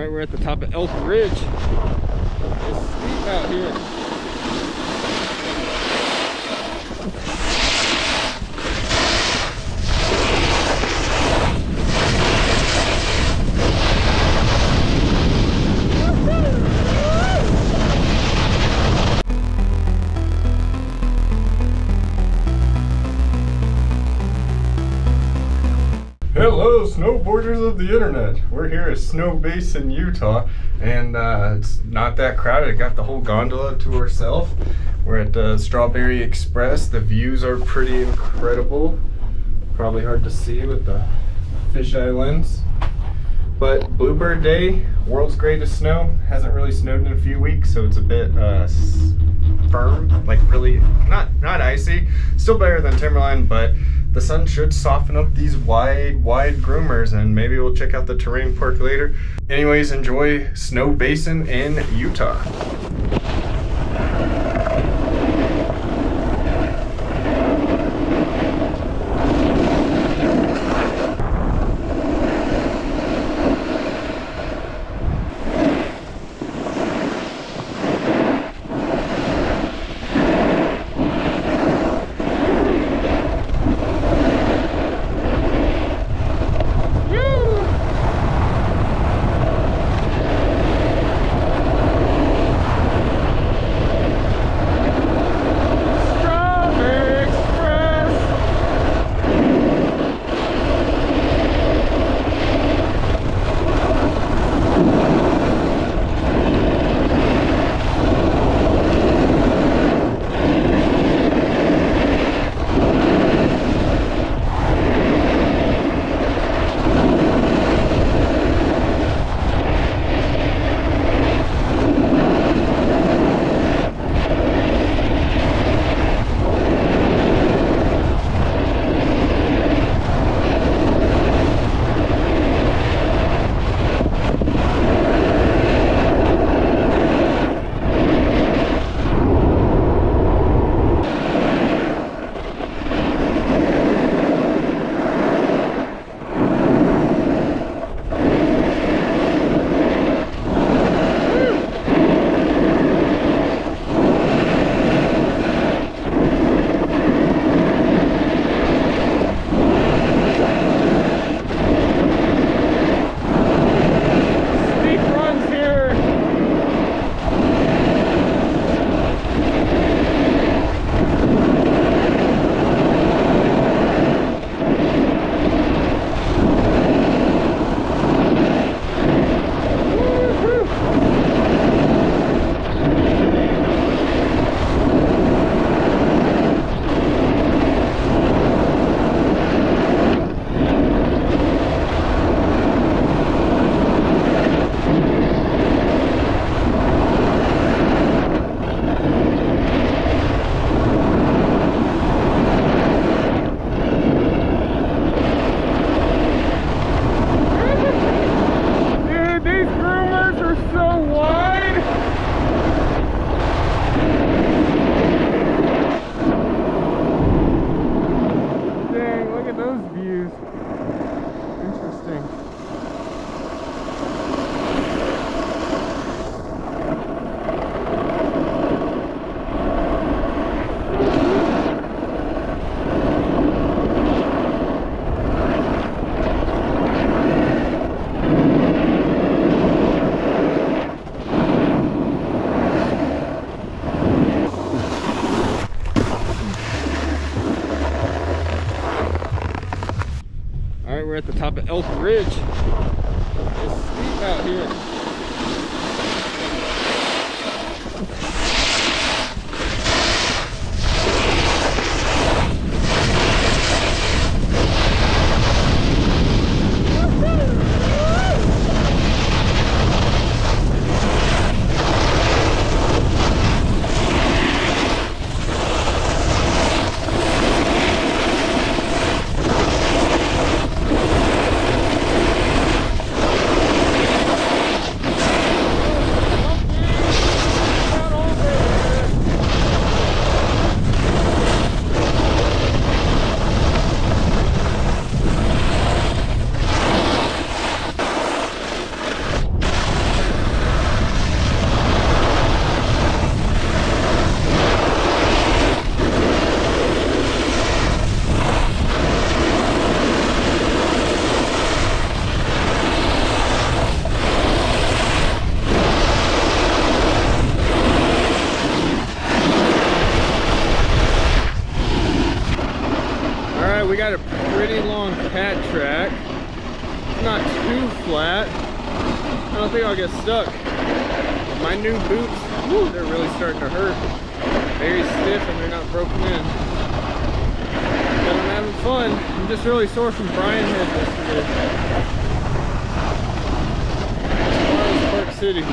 All right, we're at the top of Elk Ridge. It's steep out here. Hello, snowboarders of the internet. We're here at Snowbasin, Utah, and it's not that crowded. Got the whole gondola to ourselves. We're at the Strawberry Express. The views are pretty incredible. Probably hard to see with the fisheye lens. But Bluebird Day, world's greatest snow. Hasn't really snowed in a few weeks, so it's a bit firm, like really not icy. Still better than Timberline, but the sun should soften up these wide groomers, and maybe we'll check out the terrain park later. Anyways, enjoy Snowbasin in Utah. We're at the top of Elk Ridge. It's steep out here. I don't think I'll get stuck. My new boots, whew, they're really starting to hurt. Very stiff and they're not broken in. But I'm having fun. I'm just really sore from Brian Head yesterday. Tomorrow's Park City.